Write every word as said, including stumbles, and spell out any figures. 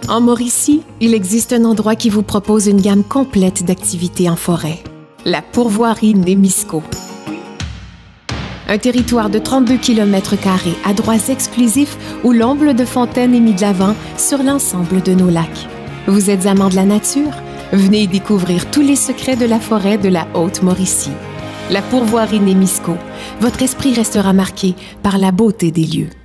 En Mauricie, il existe un endroit qui vous propose une gamme complète d'activités en forêt. La pourvoirie Némisco. Un territoire de trente-deux kilomètres carrés à droits exclusifs où l'omble de fontaine est mis de l'avant sur l'ensemble de nos lacs. Vous êtes amant de la nature? Venez découvrir tous les secrets de la forêt de la Haute-Mauricie. La pourvoirie Némisco. Votre esprit restera marqué par la beauté des lieux.